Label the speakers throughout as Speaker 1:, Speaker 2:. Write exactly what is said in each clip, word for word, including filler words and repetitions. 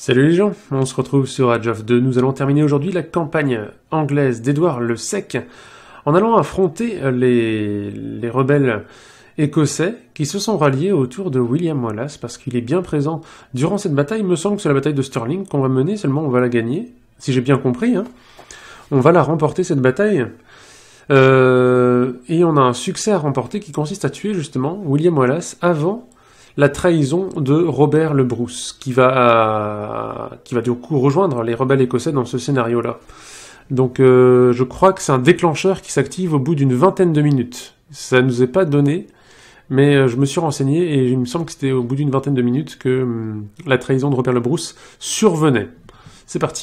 Speaker 1: Salut les gens, on se retrouve sur Age of deux. Nous allons terminer aujourd'hui la campagne anglaise d'Édouard le Sec en allant affronter les, les rebelles écossais qui se sont ralliés autour de William Wallace parce qu'il est bien présent durant cette bataille. Il me semble que c'est la bataille de Stirling qu'on va mener, seulement on va la gagner, si j'ai bien compris. Hein. On va la remporter cette bataille. Euh, et on a un succès à remporter qui consiste à tuer justement William Wallace avant la trahison de Robert le Bruce, qui va, euh, qui va du coup rejoindre les rebelles écossais dans ce scénario-là. Donc euh, je crois que c'est un déclencheur qui s'active au bout d'une vingtaine de minutes. Ça ne nous est pas donné, mais euh, je me suis renseigné et il me semble que c'était au bout d'une vingtaine de minutes que hum, la trahison de Robert le Bruce survenait. C'est parti.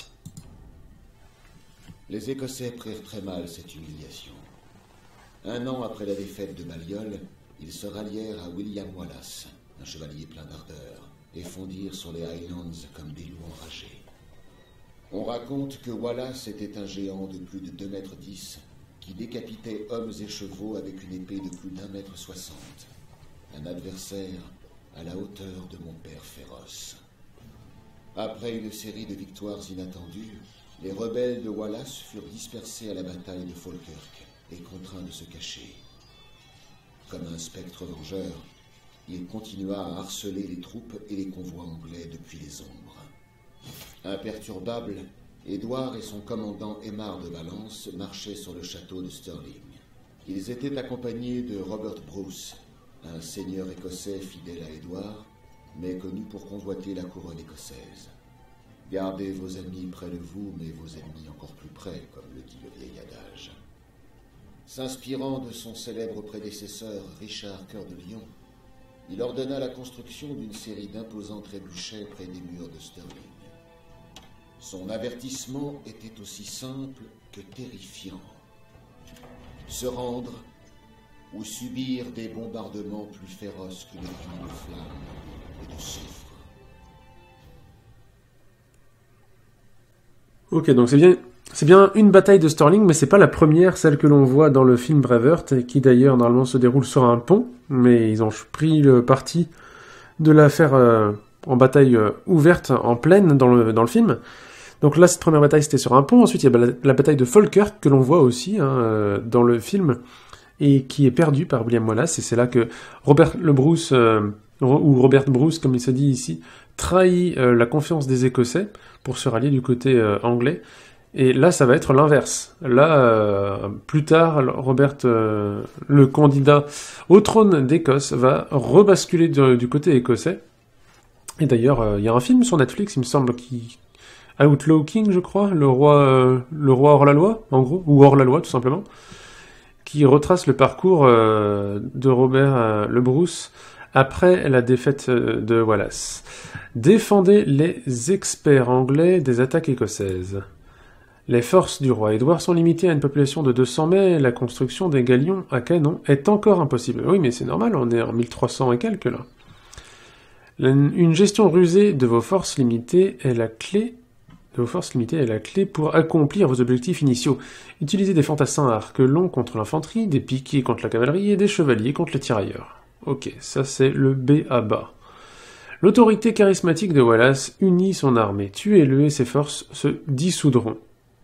Speaker 2: Les Écossais prirent très mal cette humiliation. Un an après la défaite de Balliol, ils se rallièrent à William Wallace, un chevalier plein d'ardeur, et fondirent sur les Highlands comme des loups enragés. On raconte que Wallace était un géant de plus de deux mètres dix, qui décapitait hommes et chevaux avec une épée de plus d'un mètre soixante. Un adversaire à la hauteur de mon père féroce. Après une série de victoires inattendues, les rebelles de Wallace furent dispersés à la bataille de Falkirk et contraints de se cacher. Comme un spectre vengeur, il continua à harceler les troupes et les convois anglais depuis les ombres. Imperturbable, Édouard et son commandant Aymar de Valence marchaient sur le château de Stirling. Ils étaient accompagnés de Robert Bruce, un seigneur écossais fidèle à Édouard, mais connu pour convoiter la couronne écossaise. Gardez vos amis près de vous, mais vos ennemis encore plus près, comme le dit le vieil adage. S'inspirant de son célèbre prédécesseur Richard Cœur de Lion, il ordonna la construction d'une série d'imposants trébuchets près des murs de Stirling. Son avertissement était aussi simple que terrifiant. Se rendre ou subir des bombardements plus féroces que les cris de flammes et de soufre.
Speaker 1: Ok, donc c'est bien, c'est bien une bataille de Stirling, mais c'est pas la première, celle que l'on voit dans le film Braveheart, qui d'ailleurs normalement se déroule sur un pont, mais ils ont pris le parti de la faire euh, en bataille euh, ouverte, en plaine, dans le, dans le film. Donc là, cette première bataille, c'était sur un pont. Ensuite, il y a la, la bataille de Falkirk, que l'on voit aussi hein, euh, dans le film, et qui est perdue par William Wallace, et c'est là que Robert le Bruce, euh, ou Robert Bruce, comme il se dit ici, trahit euh, la confiance des Écossais pour se rallier du côté euh, anglais. Et là, ça va être l'inverse. Là, euh, plus tard, Robert, euh, le candidat au trône d'Écosse, va rebasculer de, du côté écossais. Et d'ailleurs, il euh, y a un film sur Netflix, il me semble, qui... Outlaw King, je crois, le roi, euh, le roi hors la loi, en gros, ou hors la loi, tout simplement, qui retrace le parcours euh, de Robert euh, le Bruce après la défaite euh, de Wallace. Défendez les experts anglais des attaques écossaises. Les forces du roi Édouard sont limitées à une population de deux cents, mais la construction des galions à canon est encore impossible. Oui, mais c'est normal, on est en mille trois cents et quelques, là. Une gestion rusée de vos forces limitées est la clé de vos forces limitées est la clé pour accomplir vos objectifs initiaux. Utilisez des fantassins à arc long contre l'infanterie, des piquets contre la cavalerie et des chevaliers contre les tirailleurs. Ok, ça c'est le B à bas. L'autorité charismatique de Wallace unit son armée. Tuez-le et ses forces se dissoudront.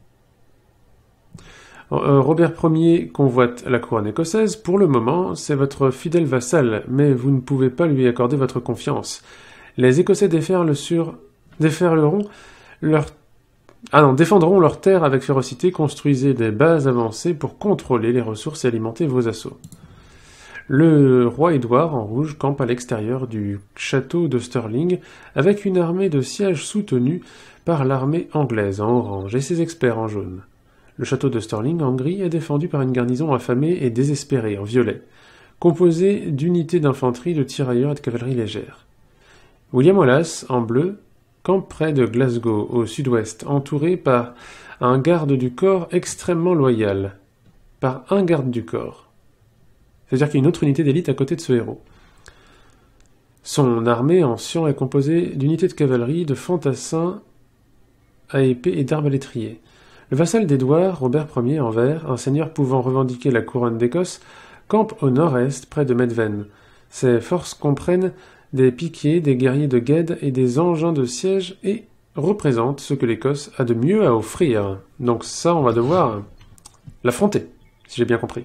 Speaker 1: Robert Ier convoite la couronne écossaise. Pour le moment, c'est votre fidèle vassal, mais vous ne pouvez pas lui accorder votre confiance. Les Écossais déferlent sur... déferleront leur... Ah non, défendront leurs terres avec férocité, construisez des bases avancées pour contrôler les ressources et alimenter vos assauts. Le roi Édouard, en rouge, campe à l'extérieur du château de Stirling, avec une armée de siège soutenue par l'armée anglaise en orange et ses experts en jaune. Le château de Stirling, en gris, est défendu par une garnison affamée et désespérée, en violet, composée d'unités d'infanterie, de tirailleurs et de cavalerie légère. William Wallace, en bleu, campe près de Glasgow, au sud-ouest, entouré par un garde du corps extrêmement loyal. Par un garde du corps. C'est-à-dire qu'il y a une autre unité d'élite à côté de ce héros. Son armée ancienne est composée d'unités de cavalerie, de fantassins à épée et d'arbalétriers. Le vassal d'Édouard, Robert Ier en vert, un seigneur pouvant revendiquer la couronne d'Écosse, campe au nord-est, près de Medven. Ses forces comprennent des piquiers, des guerriers de Guedes et des engins de siège et représente ce que l'Écosse a de mieux à offrir. Donc ça, on va devoir l'affronter, si j'ai bien compris.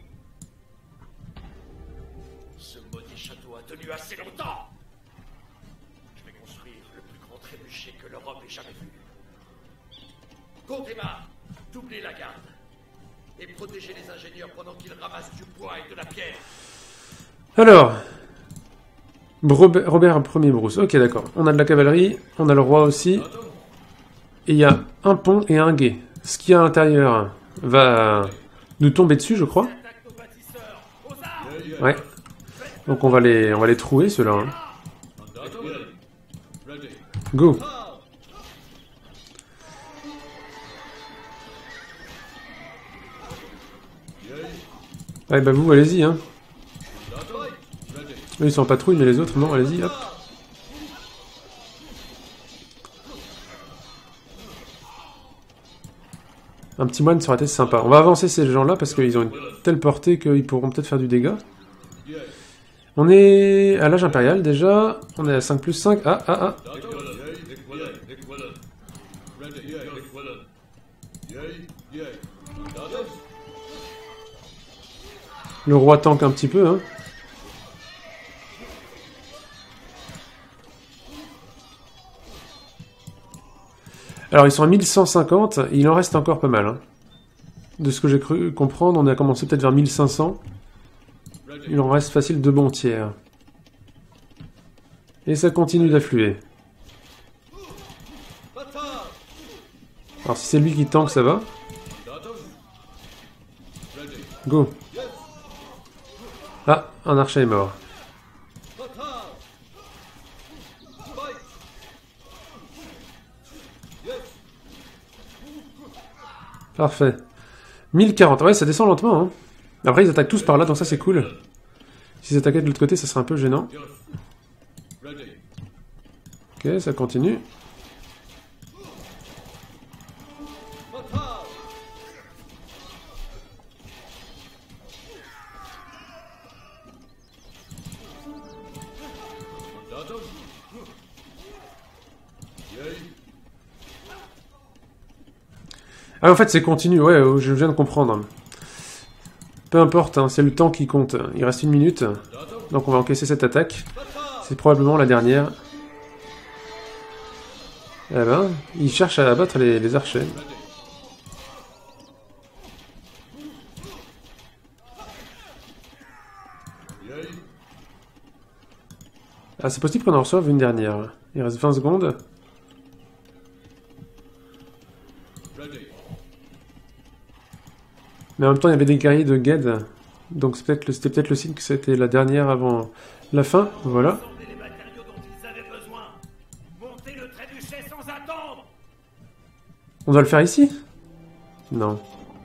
Speaker 3: Ce maudit château a tenu assez longtemps. Je vais construire le plus grand trébuchet que l'Europe ait jamais vu. Comptez-moi, doublez la garde et protégez les ingénieurs pendant qu'ils ramassent du bois et de la pierre.
Speaker 1: Alors, Robert, Robert Ier Bruce, ok d'accord. On a de la cavalerie, on a le roi aussi. Et il y a un pont et un guet. Ce qu'il y a à l'intérieur va nous tomber dessus, je crois. Ouais. Donc on va les, on va les trouer, ceux-là. Hein. Go. Ouais, bah vous, allez-y, hein. Eux, ils sont en patrouille, mais les autres, non, allez-y, hop. Un petit moine, ça aurait été sympa. On va avancer ces gens-là, parce qu'ils ont une telle portée qu'ils pourront peut-être faire du dégât. On est à l'âge impérial, déjà. On est à cinq plus cinq. Ah, ah, ah. Le roi tank un petit peu, hein. Alors, ils sont à mille cent cinquante, il en reste encore pas mal. Hein. De ce que j'ai cru comprendre, on a commencé peut-être vers mille cinq cents. Il en reste facile deux bons tiers. Et ça continue d'affluer. Alors, si c'est lui qui tank, ça va. Go. Ah, un archer est mort. Parfait. mille quarante. Ouais, ça descend lentement. Hein. Après, ils attaquent tous par là, donc ça, c'est cool. S'ils attaquaient de l'autre côté, ça serait un peu gênant. Ok, ça continue. Ah, en fait, c'est continu, ouais, je viens de comprendre. Peu importe, hein, c'est le temps qui compte. Il reste une minute, donc on va encaisser cette attaque. C'est probablement la dernière. Eh ben, il cherche à abattre les, les archers. Ah, c'est possible qu'on en reçoive une dernière. Il reste vingt secondes. Mais en même temps, il y avait des guerriers de Gued. Donc c'était peut-être le, peut-être le signe que c'était la dernière avant la fin. Voilà. On doit le faire ici? Non.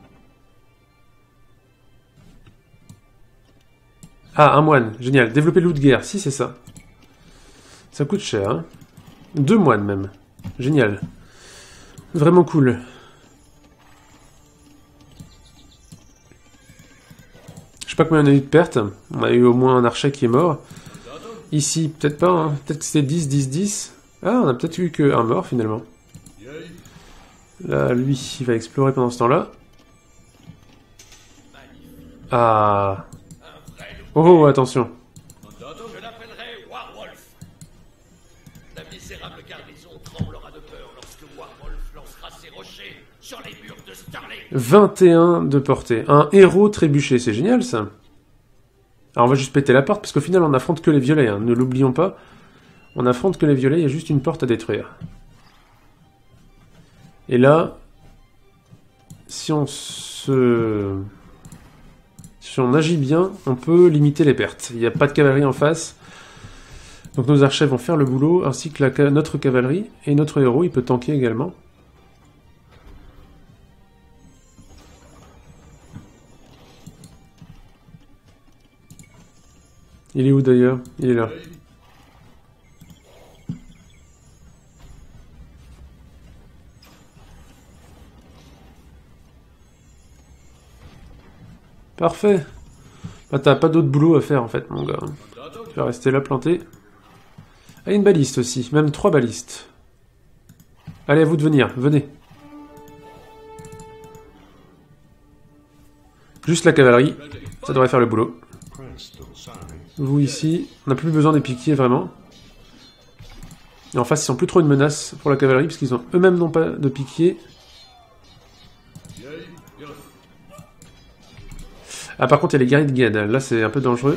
Speaker 1: Ah, un moine. Génial. Développer loup de guerre. Si, c'est ça. Ça coûte cher, hein. Deux moines, même. Génial. Vraiment cool. Je sais pas combien on a eu de pertes. On a eu au moins un archer qui est mort. Ici, peut-être pas. Hein. Peut-être que c'était dix, dix, dix. Ah, on a peut-être eu qu'un mort, finalement. Là, lui, il va explorer pendant ce temps-là. Ah. Oh, attention.
Speaker 3: Je l'appellerai Warwolf. La misérable garnison tremblera de peur lorsque Warwolf lancera ses rochers sur les murs de Stirling.
Speaker 1: vingt et un de portée. Un héros trébuché, c'est génial ça. Alors on va juste péter la porte, parce qu'au final on affronte que les violets, hein. Ne l'oublions pas. On affronte que les violets, il y a juste une porte à détruire. Et là, si on se... Si on agit bien, on peut limiter les pertes. Il n'y a pas de cavalerie en face. Donc nos archers vont faire le boulot, ainsi que la, notre cavalerie. Et notre héros, il peut tanker également. Il est où d'ailleurs? Il est là. Parfait. Bah t'as pas d'autre boulot à faire en fait mon gars. Tu vas rester là planté. Ah, il y a une baliste aussi, même trois balistes. Allez, à vous de venir, venez. Juste la cavalerie, ça devrait faire le boulot. Vous ici, on n'a plus besoin des piquiers vraiment. Et en face, ils sont plus trop une menace pour la cavalerie, parce qu'ils ont eux-mêmes non pas de piquiers. Ah, par contre, il y a les guerriers de Ged. Là, c'est un peu dangereux.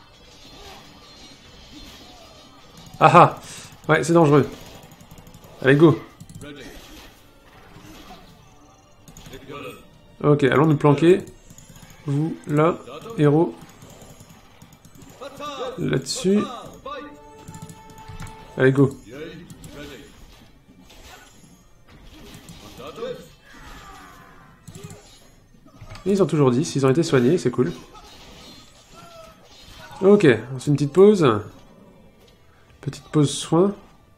Speaker 1: Ah ah! Ouais, c'est dangereux. Allez, go! Ok, allons nous planquer. Vous, là, héros. Là-dessus. Allez, go! Et ils ont toujours dix, ils ont été soignés, c'est cool. Ok, on fait une petite pause. Petite pause soin.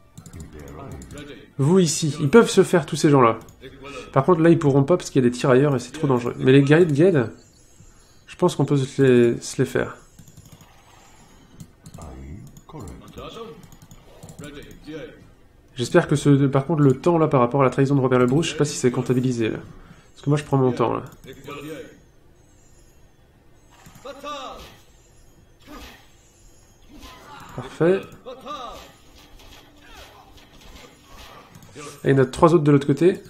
Speaker 1: Vous ici, ils peuvent se faire tous ces gens-là. Par contre, là, ils pourront pas parce qu'il y a des tirailleurs et c'est trop dangereux. Mais les guerriers de Ged, je pense qu'on peut se les, se les faire. J'espère que ce, par contre, le temps là par rapport à la trahison de Robert le Bruce, je sais pas si c'est comptabilisé là. Parce que moi, je prends mon temps là. Parfait. Et il y en a trois autres de l'autre côté.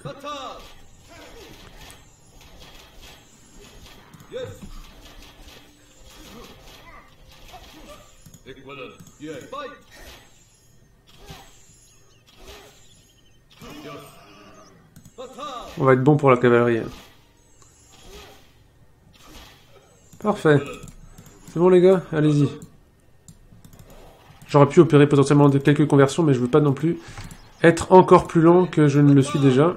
Speaker 1: On va être bon pour la cavalerie. Parfait. C'est bon les gars, allez-y. J'aurais pu opérer potentiellement de quelques conversions, mais je veux pas non plus être encore plus lent que je ne le suis déjà.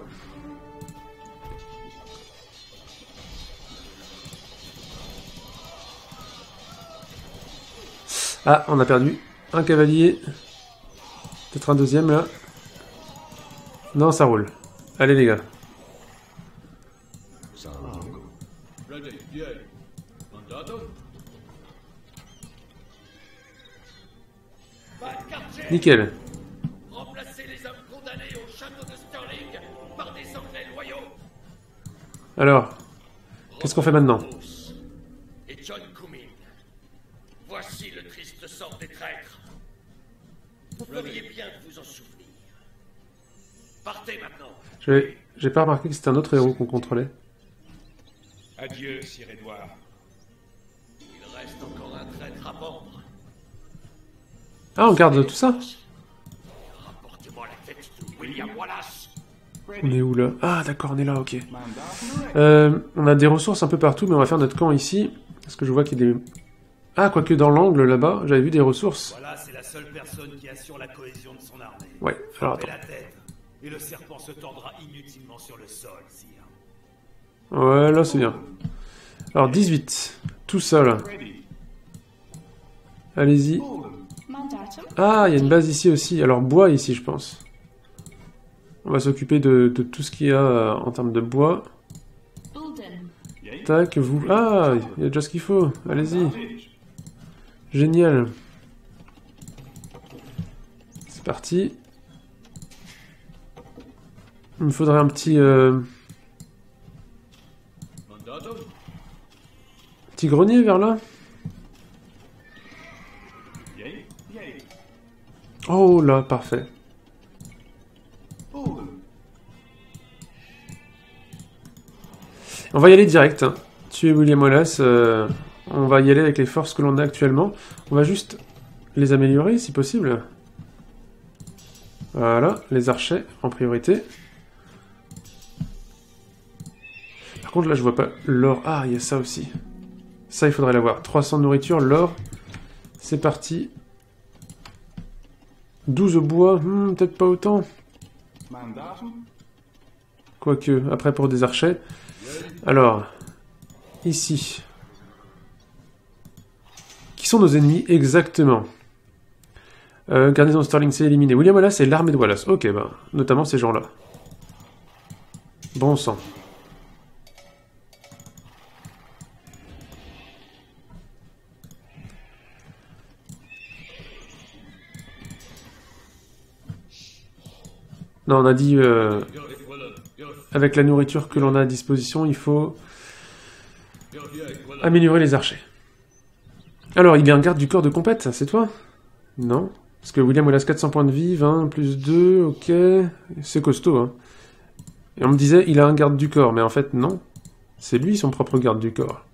Speaker 1: Ah, on a perdu un cavalier. Peut-être un deuxième là. Non, ça roule. Allez les gars. Nickel.
Speaker 3: Remplacez les hommes condamnés au château de Stirling par des Anglais loyaux.
Speaker 1: Alors, qu'est-ce qu'on fait maintenant?
Speaker 3: Et John Cumming. Voici le triste sort des traîtres. Vous feriez bien de vous en souvenir. Partez maintenant.
Speaker 1: J'ai j'ai pas remarqué que c'était un autre héros qu'on contrôlait.
Speaker 4: Adieu, Sir Edward.
Speaker 3: Il reste encore un traître à mordre.
Speaker 1: Ah, on garde tout ça?
Speaker 3: Rapportez-moi la tête de William Wallace.
Speaker 1: On est où là? Ah d'accord, on est là, ok. Euh, on a des ressources un peu partout, mais on va faire notre camp ici. Parce que je vois qu'il y a des... Ah, quoique dans l'angle là-bas, j'avais vu des ressources.
Speaker 5: Voilà, c'est la seule personne qui assure la cohésion de son armée.
Speaker 1: Ouais, alors
Speaker 5: Frappez
Speaker 1: attends.
Speaker 5: la tête, et le serpent se tordra inutilement sur le sol, sire.
Speaker 1: Ouais, là c'est bien. Alors dix-huit. Tout ça là. Allez-y. Ah, il y a une base ici aussi. Alors bois ici, je pense. On va s'occuper de, de tout ce qu'il y a euh, en termes de bois. Tac, vous... Ah, il y a déjà ce qu'il faut. Allez-y. Génial. C'est parti. Il me faudrait un petit... Euh... Petit grenier vers là. Oh là, parfait. On va y aller direct. Hein. Tuer William Wallace. Euh, on va y aller avec les forces que l'on a actuellement. On va juste les améliorer si possible. Voilà, les archers en priorité. Par contre, là, je vois pas l'or. Ah, il y a ça aussi. Ça, il faudrait l'avoir. trois cents de nourriture, l'or. C'est parti. douze bois, hmm, peut-être pas autant. Quoique, après pour des archers. Alors, ici. Qui sont nos ennemis exactement? euh, Garnison de Stirling, c'est éliminé. William Wallace et l'armée de Wallace. Ok, bah, notamment ces gens-là. Bon sang. Non, on a dit... Euh, avec la nourriture que l'on a à disposition, il faut... améliorer les archers. Alors, il y a un garde du corps de compète, c'est toi? Non. Parce que William Wallace, quatre cents points de vie, vingt plus deux, ok. C'est costaud, hein. Et on me disait, il a un garde du corps, mais en fait, non. C'est lui son propre garde du corps.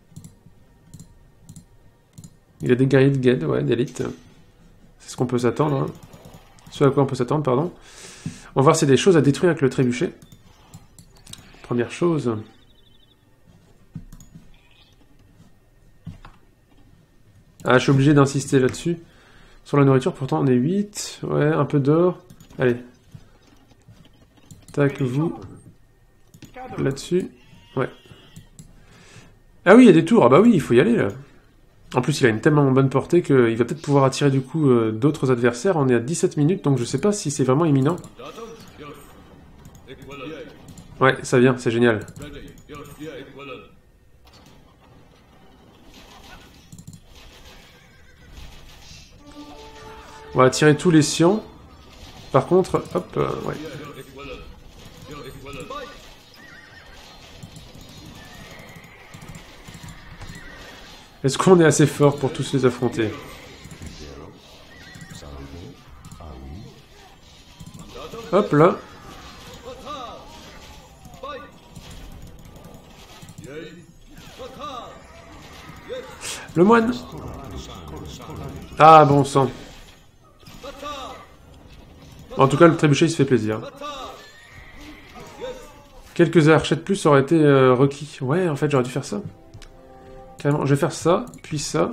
Speaker 1: Il a des guerriers de guet, ouais, d'élite. C'est ce qu'on peut s'attendre, hein. Ce à quoi on peut s'attendre, pardon. On va voir s'il y a des choses à détruire avec le trébuchet. Première chose... Ah, je suis obligé d'insister là-dessus. Sur la nourriture, pourtant on est huit. Ouais, un peu d'or. Allez. Tac, vous. Là-dessus. Ouais. Ah oui, il y a des tours. Ah bah oui, il faut y aller, là. En plus, il a une tellement bonne portée qu'il va peut-être pouvoir attirer du coup euh, d'autres adversaires. On est à dix-sept minutes, donc je sais pas si c'est vraiment imminent. Ouais, ça vient, c'est génial. On va attirer tous les scients. Par contre, hop, euh, ouais. Est-ce qu'on est assez fort pour tous les affronter? Hop là. Le moine. Ah, bon sang. En tout cas, le trébuchet, il se fait plaisir. Quelques archers de plus auraient été euh, requis. Ouais, en fait, j'aurais dû faire ça. Carrément, je vais faire ça, puis ça.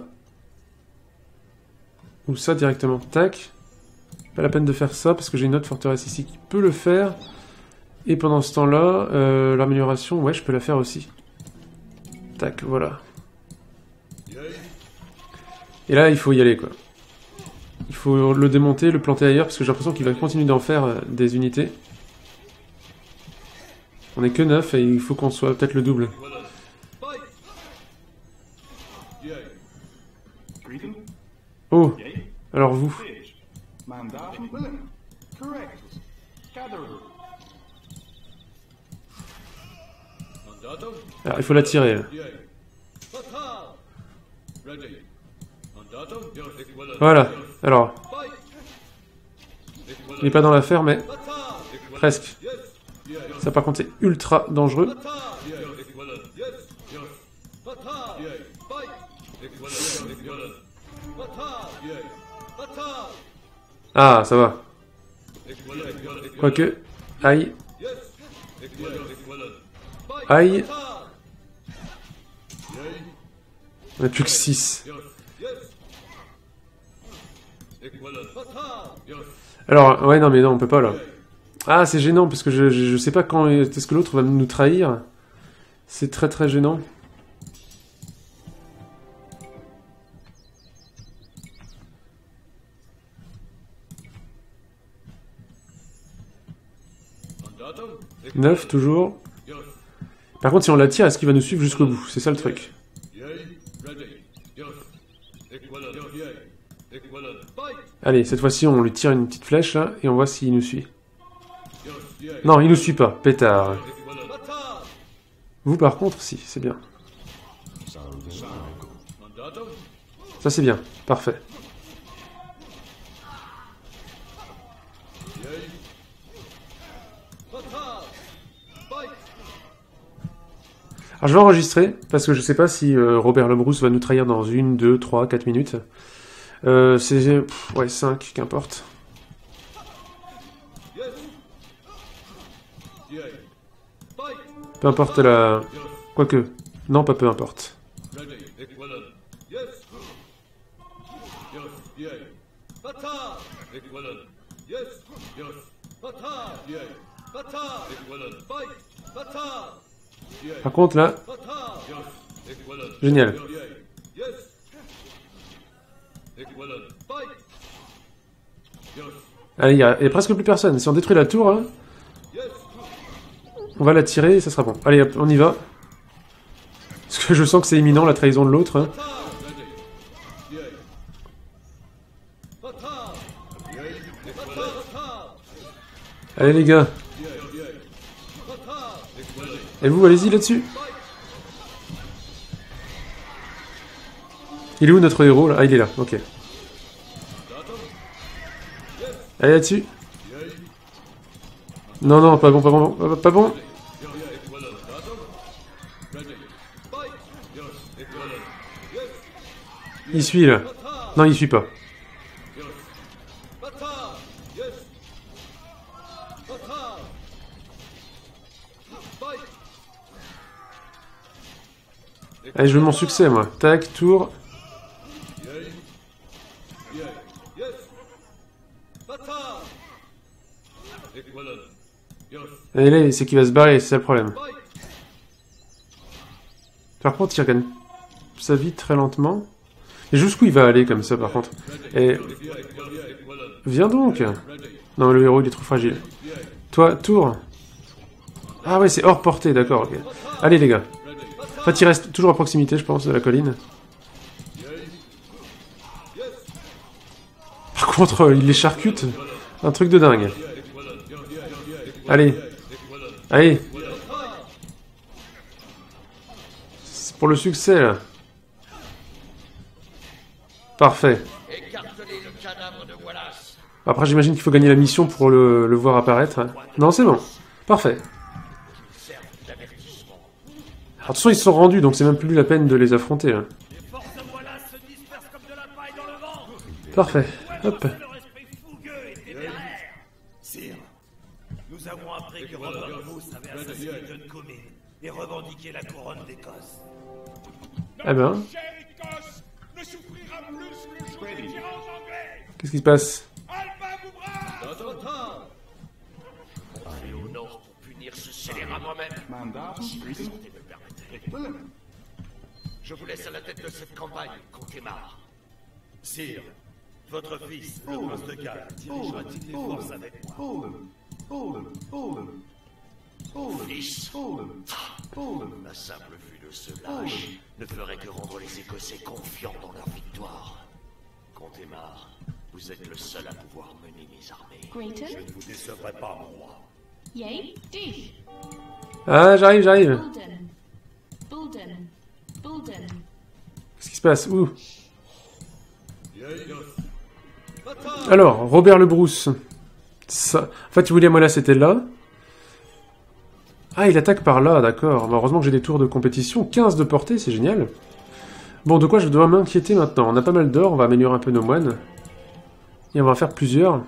Speaker 1: Ou ça directement. Tac. Pas la peine de faire ça, parce que j'ai une autre forteresse ici qui peut le faire. Et pendant ce temps-là, euh, l'amélioration, ouais, je peux la faire aussi. Tac, voilà. Et là, il faut y aller, quoi. Il faut le démonter, le planter ailleurs, parce que j'ai l'impression qu'il va continuer d'en faire euh, des unités. On est que neuf, et il faut qu'on soit peut-être le double. Oh, alors vous. Alors, il faut l'attirer. Voilà, alors. Il n'est pas dans l'affaire, mais presque. Ça, par contre, c'est ultra dangereux. Ah, ça va. Quoique. Aïe. Aïe. On n'a plus que six. Alors, ouais, non, mais non, on peut pas, là. Ah, c'est gênant, parce que je, je, je sais pas quand est-ce que l'autre va nous trahir. C'est très très gênant. neuf, toujours. Par contre, si on l'attire, est-ce qu'il va nous suivre jusqu'au bout? C'est ça le truc. Allez, cette fois-ci, on lui tire une petite flèche, là, et on voit s'il nous suit. Non, il nous suit pas. Pétard. Vous, par contre, si, c'est bien. Ça, c'est bien. Parfait. Alors, je vais enregistrer, parce que je sais pas si euh, Robert Lebrousse va nous trahir dans une, deux, trois, quatre minutes. Euh, c'est... ouais, cinq, qu'importe. Peu importe la... Quoique. Non, pas peu importe. Par contre, là... Génial. Allez, il n'y a, a presque plus personne. Si on détruit la tour, hein, on va la tirer et ça sera bon. Allez, hop, on y va. Parce que je sens que c'est imminent, la trahison de l'autre. Hein. Allez les gars. Et vous, allez-y là-dessus. Il est où notre héros là? Ah, il est là, ok. Allez là-dessus. Non, non, pas bon, pas bon, pas, pas bon. Il suit là. Non, il suit pas. Allez, je veux mon succès, moi. Tac, tour. Et là, c'est qu'il va se barrer, c'est ça le problème. Par contre, il regagne sa vie très lentement. Et jusqu'où il va aller comme ça, par contre? Et... Viens donc. Non, le héros, il est trop fragile. Toi, tour. Ah ouais, c'est hors portée, d'accord, ok. Allez, les gars. En fait, il reste toujours à proximité, je pense, de la colline. Par contre, il les charcute. Un truc de dingue. Allez. Allez. C'est pour le succès, là. Parfait. Après, j'imagine qu'il faut gagner la mission pour le, le voir apparaître. Non, c'est bon. Parfait. Alors, de toute façon, ils se sont rendus, donc c'est même plus la peine de les affronter. Hein. Parfait. Hop.
Speaker 5: Sire, nous avons appris que Robert le Bruce avait assassiné John Comyn et revendiqué la couronne d'Écosse.
Speaker 1: Eh ben. Qu'est-ce qui se passe?
Speaker 3: Aller au nord pour punir ce scélérat moi-même. Si la santé me permettait. Je vous laisse à la tête de cette campagne, Contemar.
Speaker 5: Sire, votre fils, le prince de Galles, dirigera-t-il les forces avec moi?
Speaker 3: Fils, la simple vue de ce lâche ne ferait que rendre les Écossais confiants dans leur victoire. Contemar, vous êtes le seul à pouvoir mener mes armées.
Speaker 5: Je
Speaker 6: Grayton?
Speaker 5: ne vous décevrai pas, mon roi.
Speaker 6: Yay, Dish.
Speaker 1: Ah, j'arrive, j'arrive.
Speaker 6: Bulden. Bulden. Bulden.
Speaker 1: Qu'est-ce qui se passe? Où? Alors, Robert le Bruce. Ça... En fait, William Wallace était là. Ah, il attaque par là, d'accord. Bah, heureusement que j'ai des tours de compétition. quinze de portée, c'est génial. Bon, de quoi je dois m'inquiéter maintenant? On a pas mal d'or, on va améliorer un peu nos moines. Et on va en faire plusieurs.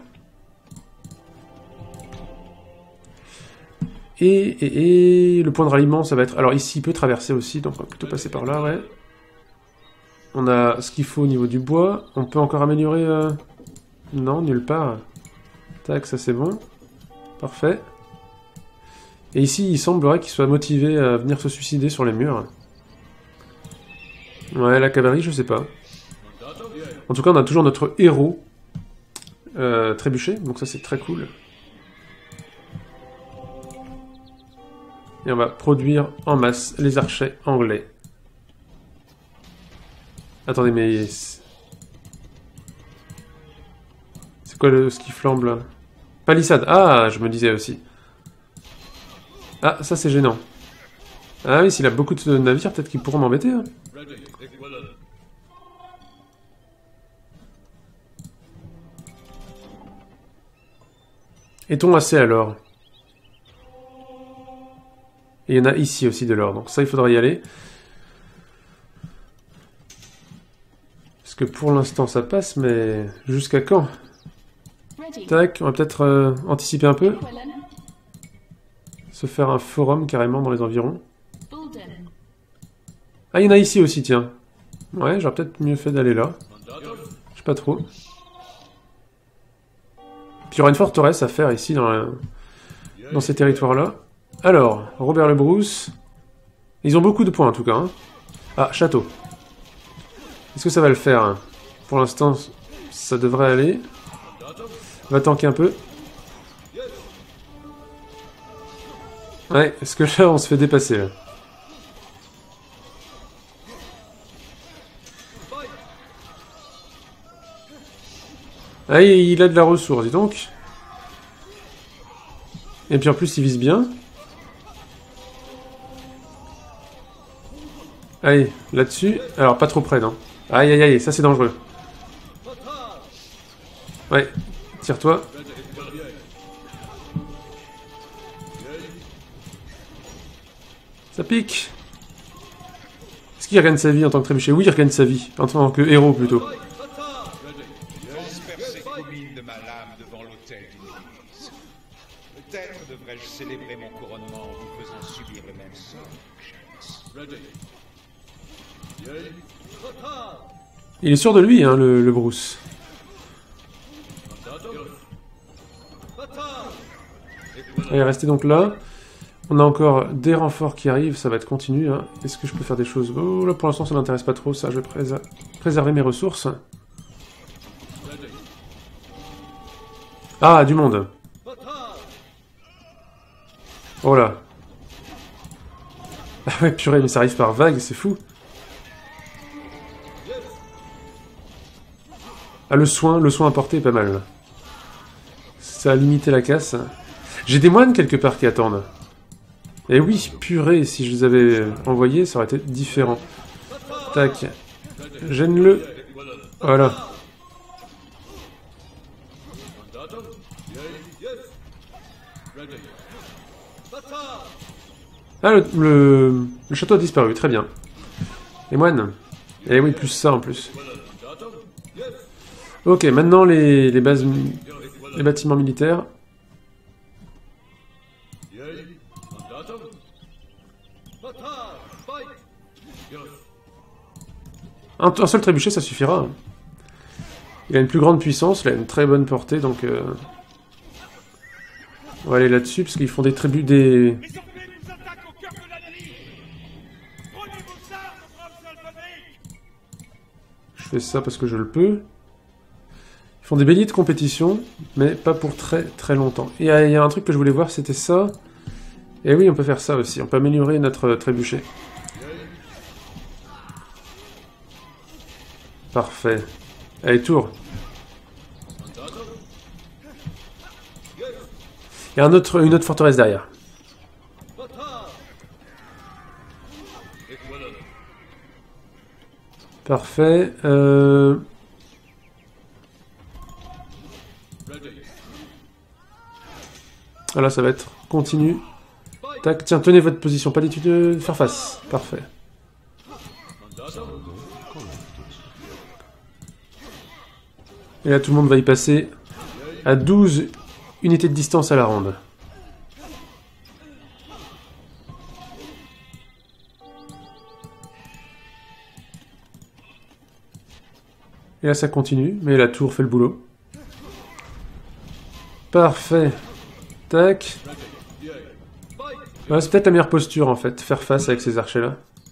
Speaker 1: Et, et, et le point de ralliement, ça va être... Alors ici, il peut traverser aussi, donc on va plutôt passer par là, ouais. On a ce qu'il faut au niveau du bois. On peut encore améliorer... Euh... Non, nulle part. Tac, ça c'est bon. Parfait. Et ici, il semblerait qu'il soit motivé à venir se suicider sur les murs. Ouais, la cavalerie, je sais pas. En tout cas, on a toujours notre héros euh, trébuché, donc ça c'est très cool. Et on va produire en masse les archers anglais. Attendez, mais... C'est quoi le, ce qui flambe là? Palissade. Ah, je me disais aussi. Ah, ça c'est gênant. Ah oui, s'il a beaucoup de navires, peut-être qu'ils pourront m'embêter. Hein. Est-on assez alors? Et il y en a ici aussi de l'or, donc ça il faudra y aller. Parce que pour l'instant ça passe, mais jusqu'à quand? Tac, on va peut-être euh, anticiper un peu. Se faire un forum carrément dans les environs. Ah, il y en a ici aussi, tiens. Ouais, j'aurais peut-être mieux fait d'aller là. Je sais pas trop. Puis il y aura une forteresse à faire ici dans, la... dans ces territoires-là. Alors, Robert le Bruce. Ils ont beaucoup de points en tout cas. Hein. Ah, château. Est-ce que ça va le faire hein? Pour l'instant, ça devrait aller. On va tanker un peu. Ouais, est-ce que là, on se fait dépasser là? Ah, il a de la ressource, dis donc. Et puis en plus, il vise bien. Allez, là-dessus. Alors, pas trop près, non. Aïe, aïe, aïe, ça c'est dangereux. Ouais, tire-toi. Ça pique. Est-ce qu'il regagne sa vie en tant que trébuchet? Oui, il regagne sa vie. En tant que héros, plutôt.
Speaker 4: Transpercer combine de ma lame devant l'autel d'une église. Peut-être devrais-je célébrer mon couronnement en vous faisant subir le même sort, James.
Speaker 1: Il est sûr de lui, hein, le, le Bruce. Allez, restez donc là. On a encore des renforts qui arrivent, ça va être continu. Hein. Est-ce que je peux faire des choses? Oh, là, pour l'instant, ça n'intéresse pas trop, ça. Je vais préser préserver mes ressources. Ah, du monde. Oh là. Ah ouais, purée, mais ça arrive par vague, c'est fou. Ah, le soin, le soin apporté est pas mal. Ça a limité la casse. J'ai des moines quelque part qui attendent. Et oui, purée, si je les avais envoyés, ça aurait été différent. Tac. Gêne-le. Voilà. Ah, le, le, le château a disparu, très bien. Les moines. Et oui, plus ça en plus. Ok, maintenant les, les bases, les bâtiments militaires. Un, un seul trébuchet, ça suffira. Il a une plus grande puissance, il a une très bonne portée, donc... Euh... On va aller là-dessus, parce qu'ils font des tribus... des... Je fais ça parce que je le peux. Ils font des béliers de compétition, mais pas pour très très longtemps. Et il y, y a un truc que je voulais voir, c'était ça. Et oui, on peut faire ça aussi, on peut améliorer notre trébuchet. Parfait. Allez, tour. Il y a un autre, une autre forteresse derrière. Parfait. Euh... Voilà, ça va être continu. Tac, tiens, tenez votre position, pas d'étude de faire face. Parfait. Et là, tout le monde va y passer à douze unités de distance à la ronde. Et là, ça continue, mais la tour fait le boulot. Parfait. Tac. Ouais, c'est peut-être la meilleure posture, en fait, faire face avec ces archers-là.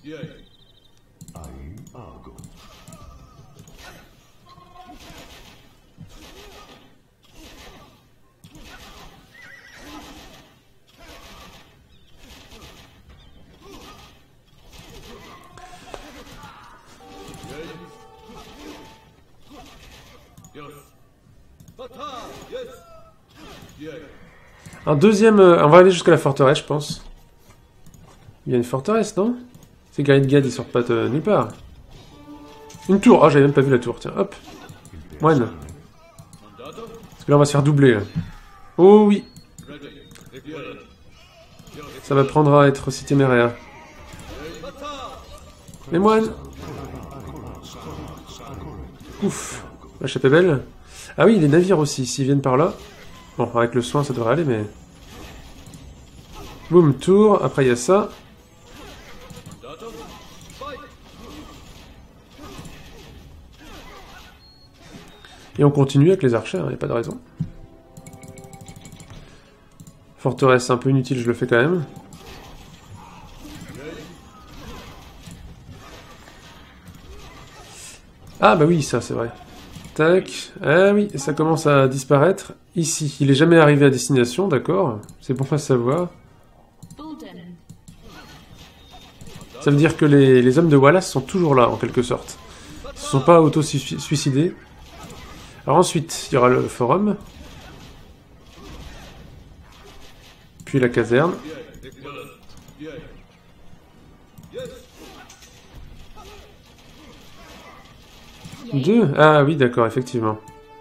Speaker 1: Un deuxième... Euh, on va aller jusqu'à la forteresse, je pense. Il y a une forteresse, non? Ces guerriers de Gad, ils sortent pas de nulle part. Une tour. Ah, oh, j'avais même pas vu la tour, tiens, hop. Moine. Parce que là, on va se faire doubler, là. Oh oui. Ça va prendre à être aussi téméraire. Les moines. Ouf. La chape est belle. Ah oui, les navires aussi, s'ils viennent par là. Bon, avec le soin, ça devrait aller, mais... Boum, tour. Après, il y a ça. Et on continue avec les archers, il hein, n'y a pas de raison. Forteresse un peu inutile, je le fais quand même. Ah bah oui, ça c'est vrai. Tac. Ah oui, ça commence à disparaître. Ici, il est jamais arrivé à destination, d'accord. C'est bon à savoir. Ça veut dire que les, les hommes de Wallace sont toujours là, en quelque sorte. Ils ne se sont pas auto-suicidés. Alors ensuite, il y aura le forum. fuit la caserne. Deux? Ah oui, d'accord, effectivement.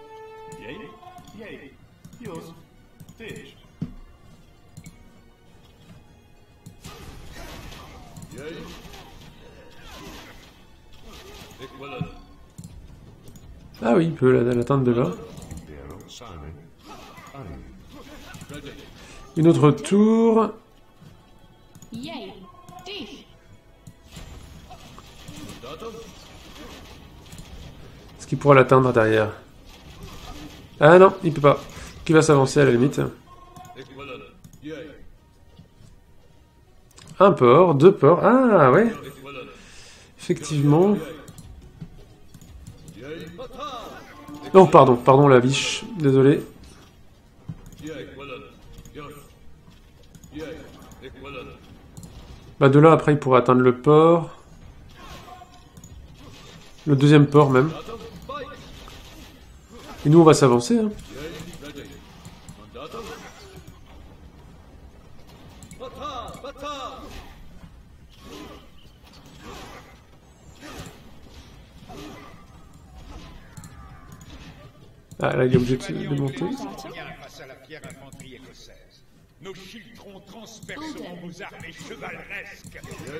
Speaker 1: Ah oui, il peut l'atteindre de là. Une autre tour.
Speaker 6: Yay. Dich.
Speaker 1: Est-ce qu'il pourra l'atteindre derrière? Ah non, il peut pas. Qui va s'avancer à la limite? Un port, deux ports. Ah ouais. Effectivement. Oh pardon, pardon la biche. Désolé. Bah de là après il pourra atteindre le port. Le deuxième port même. Et nous on va s'avancer. Hein. Ah là il est obligé de monter.
Speaker 4: Face à la fière infanterie écossaise. Nos chiltrons transperceront vos armées chevaleresques.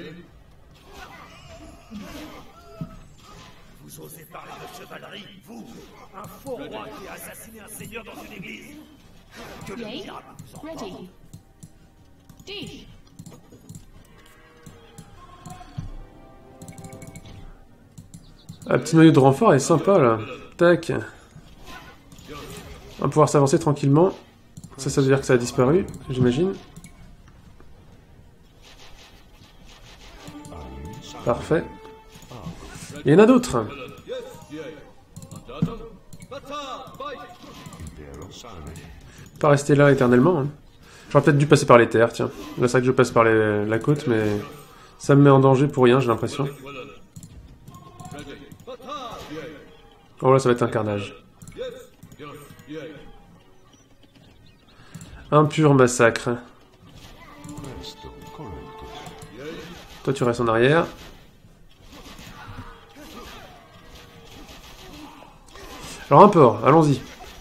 Speaker 5: Vous osez parler de chevalerie, vous, un faux roi qui a assassiné un seigneur dans une église. Que le
Speaker 6: Yay.
Speaker 5: diable vous en
Speaker 6: Ready. Dich.
Speaker 1: Ah, petit noyau de renfort est sympa là. Tac. On va pouvoir s'avancer tranquillement. Ça, ça veut dire que ça a disparu, j'imagine. Parfait. Il y en a d'autres. Pas rester là éternellement. Hein. J'aurais peut-être dû passer par les terres, tiens. Là, c'est vrai que je passe par les, la côte, mais ça me met en danger pour rien, j'ai l'impression. Oh là, ça va être un carnage. Un pur massacre. Toi, tu restes en arrière. Alors, un port, allons-y.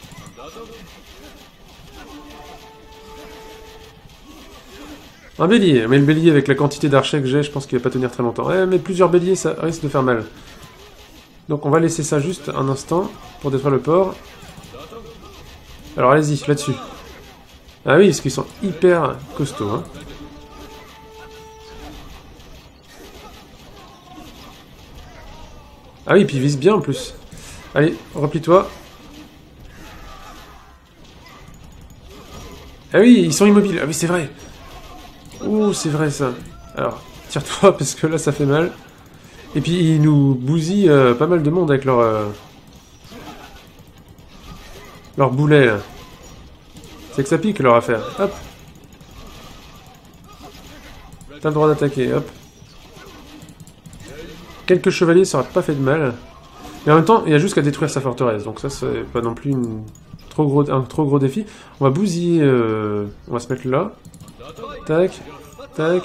Speaker 1: Un bélier, mais le bélier, avec la quantité d'archers que j'ai, je pense qu'il va pas tenir très longtemps. Eh, mais plusieurs béliers, ça risque de faire mal. Donc, on va laisser ça juste un instant pour détruire le port. Alors, allez-y, là-dessus. Ah oui, parce qu'ils sont hyper costauds. Hein. Ah oui, puis ils visent bien en plus. Allez, replie-toi. Ah oui, ils sont immobiles. Ah oui, c'est vrai. Ouh, c'est vrai ça. Alors, tire-toi parce que là, ça fait mal. Et puis, ils nous bousillent euh, pas mal de monde avec leur... Euh, leur boulet, là. C'est que ça pique leur affaire. Hop. T'as le droit d'attaquer, hop. Quelques chevaliers, ça aurait pas fait de mal. Mais en même temps, il y a juste qu'à détruire sa forteresse. Donc ça, c'est pas non plus une... trop gros... un trop gros défi. On va bousiller... Euh... On va se mettre là. Tac. Tac.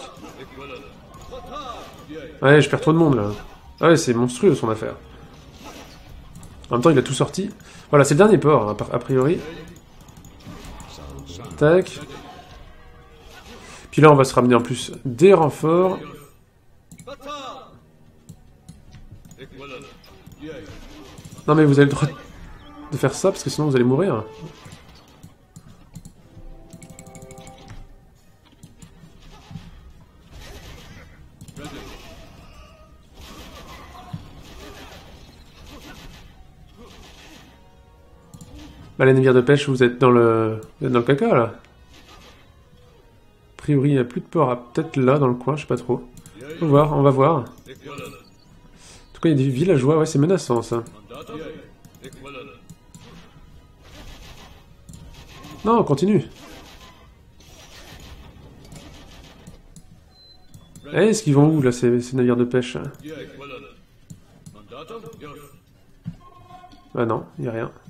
Speaker 1: Ouais, je perds trop de monde, là. Ah ouais, c'est monstrueux, son affaire. En même temps, il a tout sorti. Voilà, c'est le dernier port, a priori. Tac. Puis là, on va se ramener en plus des renforts. Non mais vous avez le droit de faire ça, parce que sinon vous allez mourir. Bah, les navires de pêche, vous êtes dans le, vous êtes dans le caca, là. A priori, il n'y a plus de port, peut-être là, dans le coin, je sais pas trop. On va voir, on va voir. En tout cas, il y a des villageois, ouais, c'est menaçant, ça. Non, on continue. Eh, est-ce qu'ils vont où, là, ces, ces navires de pêche? Ah non, il n'y a rien.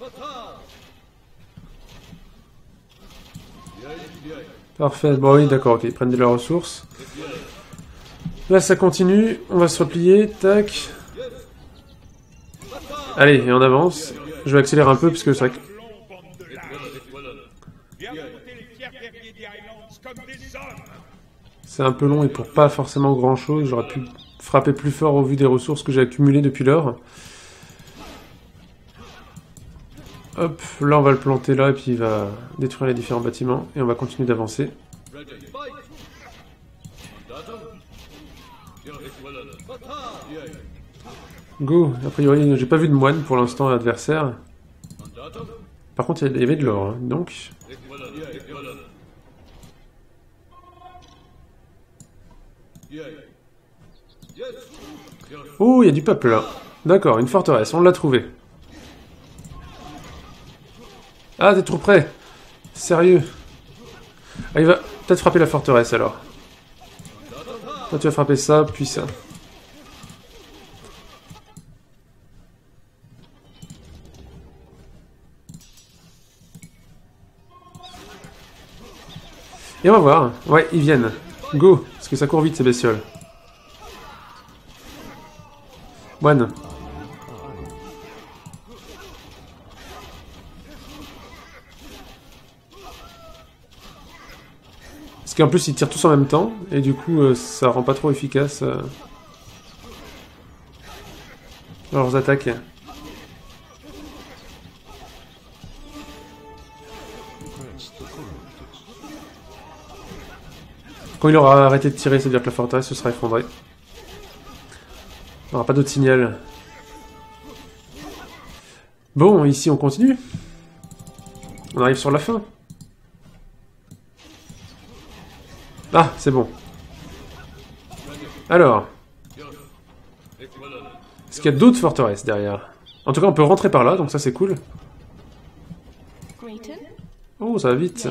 Speaker 1: Parfait, bon oui, d'accord, ok, ils prennent de leurs ressources. Là, ça continue, on va se replier, tac. Allez, et on avance. Je vais accélérer un peu, parce que c'est vrai que... c'est un peu long et pour pas forcément grand chose, j'aurais pu frapper plus fort au vu des ressources que j'ai accumulées depuis l'heure. Hop, là on va le planter là et puis il va détruire les différents bâtiments et on va continuer d'avancer. Go, a priori j'ai pas vu de moine pour l'instant à l'adversaire. Par contre il y avait de l'or, hein, donc... Oh, il y a du peuple là. D'accord, une forteresse, on l'a trouvée. Ah, t'es trop près. Sérieux. Ah, il va peut-être frapper la forteresse alors. Toi, tu vas frapper ça, puis ça. Et on va voir. Ouais, ils viennent. Go, parce que ça court vite ces bestioles. Moine. Parce qu'en plus ils tirent tous en même temps, et du coup euh, ça rend pas trop efficace euh, leurs attaques. Quand il aura arrêté de tirer, c'est-à-dire que la forteresse se sera effondrée. On n'aura pas d'autre signal. Bon, ici on continue. On arrive sur la fin. Ah, c'est bon. Alors. Est-ce qu'il y a d'autres forteresses derrière? En tout cas, on peut rentrer par là, donc ça c'est cool. Oh, ça va vite.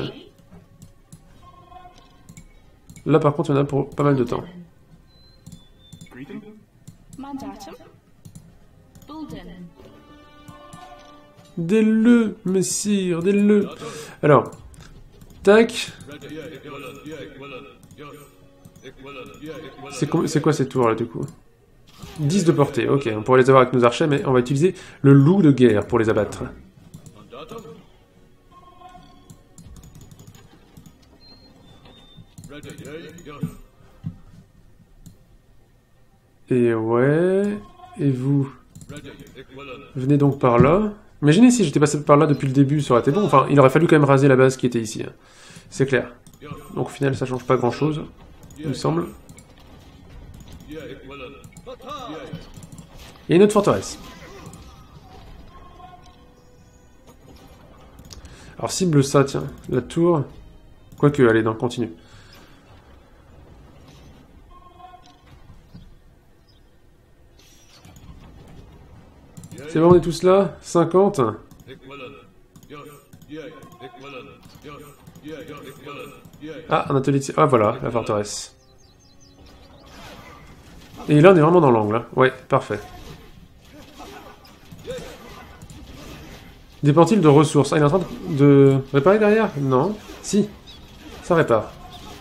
Speaker 1: Là par contre, il y en a pour pas mal de temps. Dès-le, messire, dès-le. Alors, tac. C'est quoi ces tours là du coup? dix de portée, ok, on pourrait les avoir avec nos archers, mais on va utiliser le loup de guerre pour les abattre. Et ouais... Et vous? Venez donc par là. Imaginez si j'étais passé par là depuis le début, ça aurait été bon. Enfin, il aurait fallu quand même raser la base qui était ici. Hein. C'est clair. Donc au final, ça change pas grand-chose, il me semble. Il y a une autre forteresse. Alors cible ça, tiens. La tour... Quoique, allez, non, continue. C'est bon, on est tous là? cinquante. Ah, un atelier de... Ah, voilà, la forteresse. Et là, on est vraiment dans l'angle. Hein. Ouais, parfait. Dépend-il de ressources? Ah, il est en train de réparer derrière? Non. Si. Ça répare.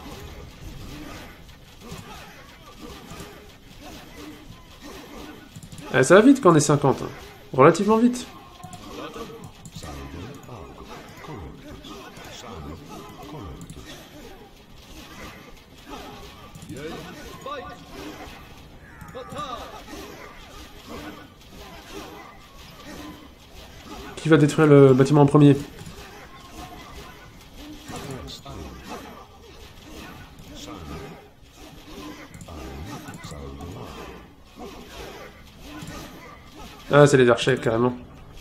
Speaker 1: Eh, ça va vite quand on est cinquante. Relativement vite. Qui va détruire le bâtiment en premier? Ah, c'est les archers, carrément.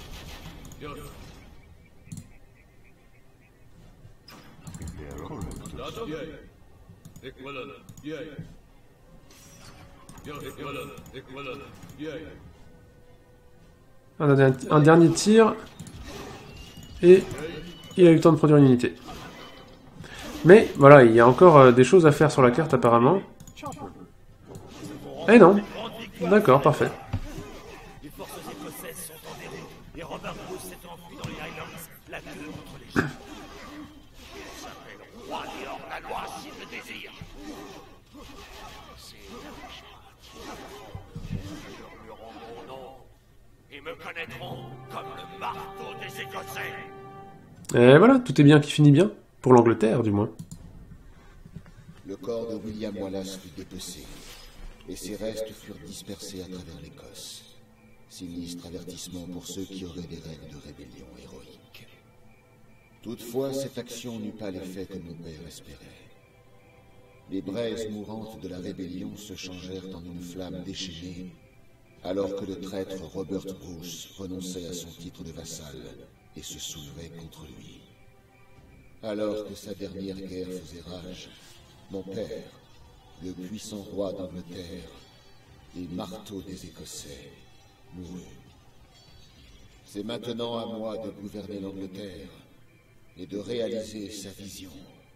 Speaker 1: On a un, un dernier tir. Et il a eu le temps de produire une unité. Mais, voilà, il y a encore euh, des choses à faire sur la carte, apparemment. Eh non. D'accord, parfait.
Speaker 5: forces écossaises sont en déroute et Robert Bruce s'est enfui dans les Highlands, la queue entre les jambes.
Speaker 3: Il s'appelle roi des hors-la-loi s'il le désire. Ces murmureront mon nom et me connaîtront comme le marteau des Écossais.
Speaker 1: Et voilà, tout est bien qui finit bien. Pour l'Angleterre, du moins.
Speaker 2: Le corps de William Wallace fut dépecé, et ses restes furent dispersés à travers l'Écosse. Sinistre avertissement pour ceux qui auraient des rêves de rébellion héroïque. Toutefois, cette action n'eut pas l'effet que mon père espérait. Les braises mourantes de la rébellion se changèrent en une flamme déchaînée, alors que le traître Robert Bruce renonçait à son titre de vassal et se soulevait contre lui. Alors que sa dernière guerre faisait rage, mon père, le puissant roi d'Angleterre et marteau des Écossais, mourut. C'est maintenant à moi de gouverner l'Angleterre et de réaliser sa vision.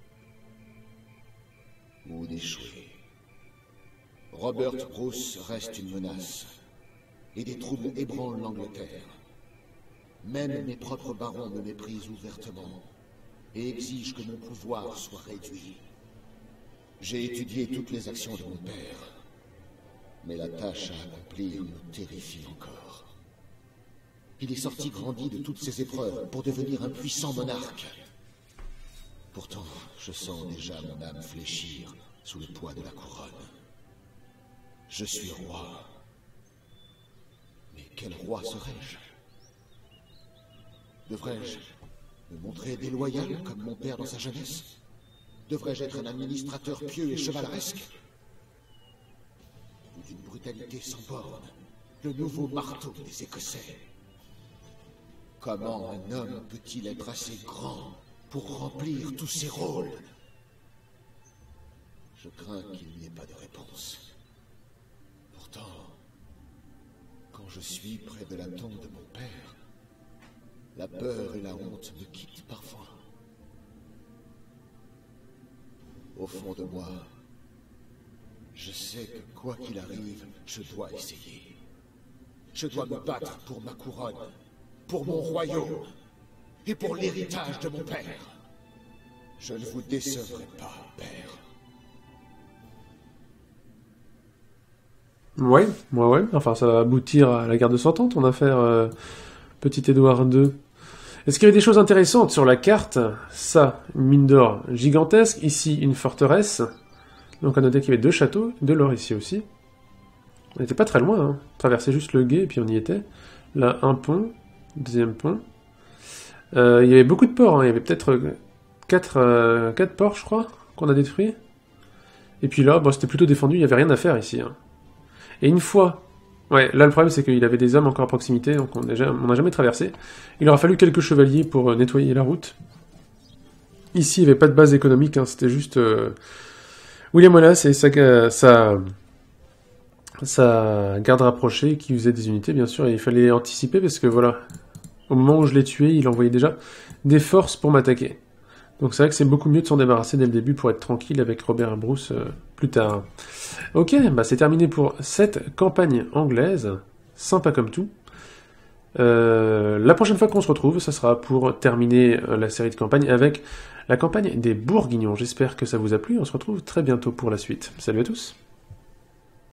Speaker 2: Ou d'échouer. Robert Bruce reste une menace, et des troubles ébranlent l'Angleterre. Même mes propres barons me méprisent ouvertement, et exigent que mon pouvoir soit réduit. J'ai étudié toutes les actions de mon père, mais la tâche à accomplir me terrifie encore. Il est sorti grandi de toutes ces épreuves pour devenir un puissant monarque. Pourtant, je sens déjà mon âme fléchir sous le poids de la couronne. Je suis roi. Mais quel roi serais-je? Devrais-je me montrer déloyal comme mon père dans sa jeunesse? Devrais-je être un administrateur pieux et chevaleresque? Ou d'une brutalité sans borne, le nouveau marteau des Écossais? Comment un homme peut-il être assez grand pour remplir tous ces rôles? Je crains qu'il n'y ait pas de réponse. Pourtant, quand je suis près de la tombe de mon père, la peur et la honte me quittent parfois. Au fond de moi, je sais que quoi qu'il arrive, je dois essayer. Je dois me battre pour ma couronne, pour mon royaume et pour l'héritage de mon père. Je ne vous décevrai pas, père.
Speaker 1: Ouais, ouais, ouais. Enfin, ça va aboutir à la guerre de Cent Ans, ton affaire, euh, petit Édouard deux. Est-ce qu'il y avait des choses intéressantes sur la carte? Ça, une mine d'or gigantesque. Ici, une forteresse. Donc, on a noté qu'il y avait deux châteaux, de l'or ici aussi. On n'était pas très loin, hein. On traversait juste le gué et puis on y était. Là, un pont, deuxième pont. Euh, il y avait beaucoup de ports, hein. Il y avait peut-être quatre, euh, quatre ports, je crois, qu'on a détruits. Et puis là, bon, c'était plutôt défendu, il n'y avait rien à faire ici, hein. Et une fois... Ouais, là le problème c'est qu'il avait des hommes encore à proximité, donc on n'a jamais traversé. Il aura fallu quelques chevaliers pour euh, nettoyer la route. Ici, il n'y avait pas de base économique, hein, c'était juste... Euh, William Wallace et sa, sa, sa garde rapprochée qui faisait des unités, bien sûr, et il fallait anticiper parce que voilà, au moment où je l'ai tué, il envoyait déjà des forces pour m'attaquer. Donc c'est vrai que c'est beaucoup mieux de s'en débarrasser dès le début pour être tranquille avec Robert Bruce euh, plus tard. Ok, bah c'est terminé pour cette campagne anglaise, sympa comme tout. Euh, la prochaine fois qu'on se retrouve, ça sera pour terminer euh, la série de campagnes avec la campagne des Bourguignons. J'espère que ça vous a plu, on se retrouve très bientôt pour la suite. Salut à tous!